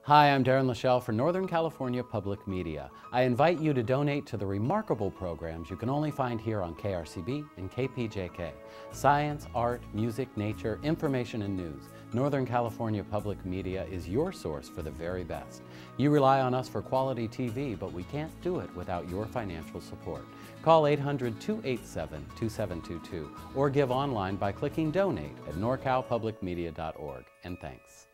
Hi, I'm Darren Lachelle for Northern California Public Media. I invite you to donate to the remarkable programs you can only find here on KRCB and KPJK. Science, art, music, nature, information, and news. Northern California Public Media is your source for the very best. You rely on us for quality TV, but we can't do it without your financial support. Call 800-287-2722 or give online by clicking Donate at norcalpublicmedia.org. And thanks.